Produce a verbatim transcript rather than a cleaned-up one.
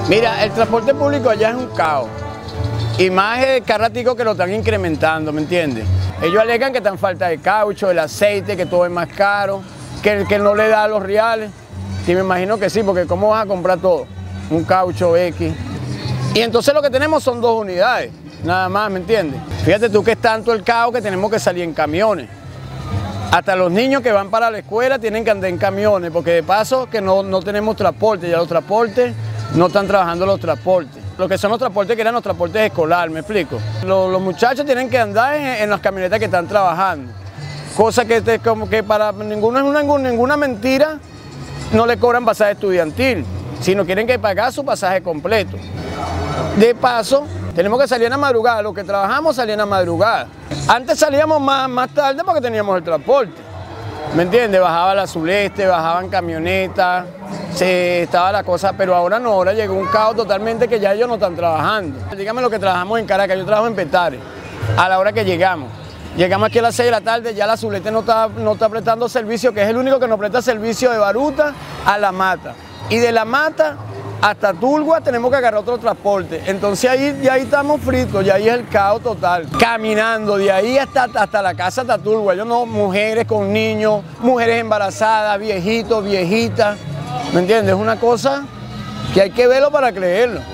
Mira, el transporte público allá es un caos. Y más el carratico que lo están incrementando, ¿me entiendes? Ellos alegan que están falta de caucho, el aceite, que todo es más caro, que, que no le da a los reales. Y me imagino que sí, porque ¿cómo vas a comprar todo? Un caucho X. Y entonces lo que tenemos son dos unidades, nada más, ¿me entiendes? Fíjate tú que es tanto el caos que tenemos que salir en camiones. Hasta los niños que van para la escuela tienen que andar en camiones, porque de paso que no, no tenemos transporte, ya los transportes no están trabajando los transportes. Lo que son los transportes que eran los transportes escolares, ¿me explico? Los, los muchachos tienen que andar en, en las camionetas que están trabajando. Cosa que, te, como que para ninguno, ninguna, ninguna mentira no le cobran pasaje estudiantil, sino quieren que pagar su pasaje completo. De paso, tenemos que salir a madrugada, los que trabajamos salían a madrugada. Antes salíamos más, más tarde porque teníamos el transporte, ¿me entiendes? Bajaba la Zuleste, bajaban camionetas, se, estaba la cosa, pero ahora no, ahora llegó un caos totalmente que ya ellos no están trabajando. Dígame lo que trabajamos en Caracas, yo trabajo en Petare, a la hora que llegamos. Llegamos aquí a las seis de la tarde, ya la Zuleste no está, no está prestando servicio, que es el único que nos presta servicio de Baruta a La Mata. Y de La Mata hasta Tulgua tenemos que agarrar otro transporte. Entonces ahí, ya ahí estamos fritos, ya ahí es el caos total. Caminando de ahí hasta, hasta la casa hasta Tulgua. Yo no, mujeres con niños, mujeres embarazadas, viejitos, viejitas. ¿Me entiendes? Es una cosa que hay que verlo para creerlo.